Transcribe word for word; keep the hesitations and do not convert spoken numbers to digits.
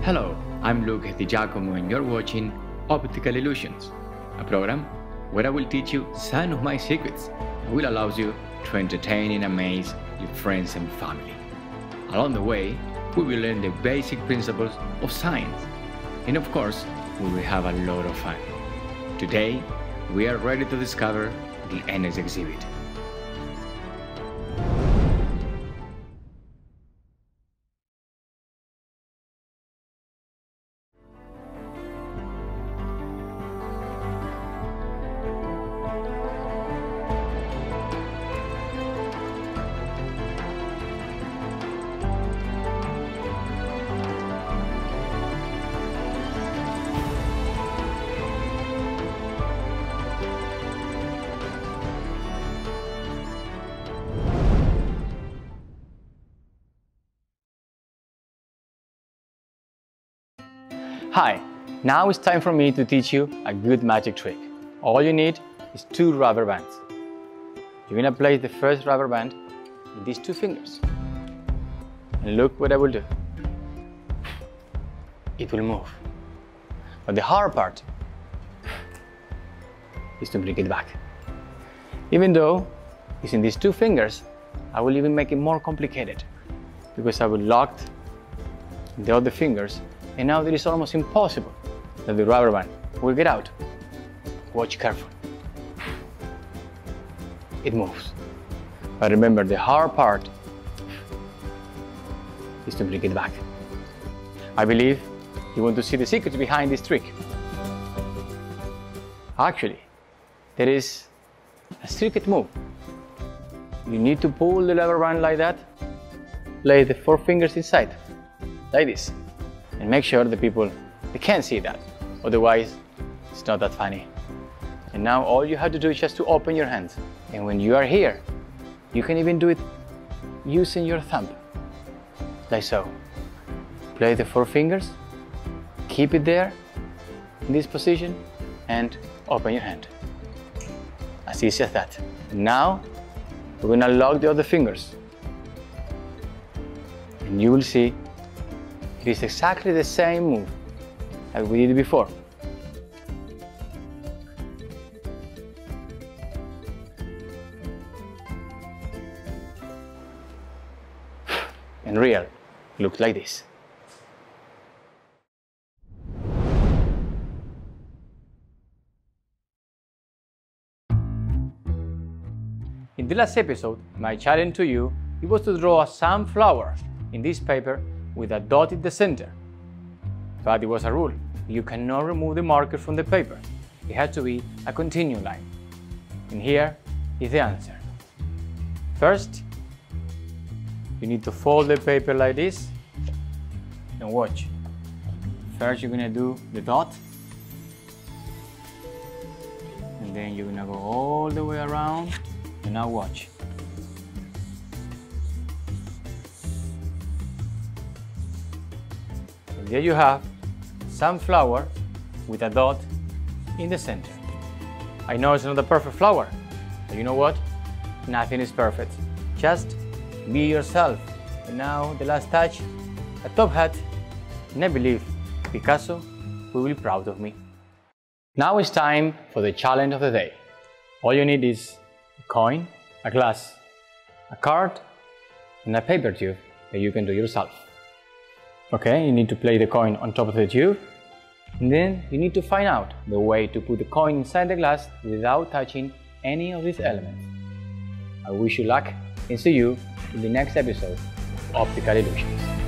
Hello, I'm Luke Di Giacomo and you're watching Optical Illusions, a program where I will teach you some of my secrets that will allow you to entertain and amaze your friends and family. Along the way, we will learn the basic principles of science, and of course, we will have a lot of fun. Today, we are ready to discover the N S exhibit. Hi, now it's time for me to teach you a good magic trick. All you need is two rubber bands. You're gonna place the first rubber band in these two fingers. And look what I will do. It will move. But the hard part is to bring it back. Even though it's in these two fingers, I will even make it more complicated because I will lock the other fingers. And now it is almost impossible that the rubber band will get out. Watch carefully. It moves. But remember, the hard part is to bring it back. I believe you want to see the secret behind this trick. Actually, there is a secret move. You need to pull the rubber band like that, place the four fingers inside, like this. And make sure the people, they can't see that. Otherwise, it's not that funny. And now all you have to do is just to open your hands. And when you are here, you can even do it using your thumb. Like so. Place the four fingers, keep it there, in this position, and open your hand. As easy as that. And now, we're gonna lock the other fingers. And you will see it is exactly the same move as we did before. And real looks like this. In the last episode, my challenge to you it was to draw a sunflower in this paper with a dot in the center. But it was a rule. You cannot remove the marker from the paper. It has to be a continuous line. And here is the answer. First, you need to fold the paper like this and watch. First, you're gonna do the dot. And then you're gonna go all the way around. And now watch. There you have sunflower with a dot in the center. I know it's not a perfect flower, but you know what? Nothing is perfect. Just be yourself. And now the last touch, a top hat, and I believe Picasso will be proud of me. Now it's time for the challenge of the day. All you need is a coin, a glass, a card, and a paper tube that you can do yourself. Okay, you need to place the coin on top of the tube, and then you need to find out the way to put the coin inside the glass without touching any of these elements. I wish you luck and see you in the next episode of Optical Illusions.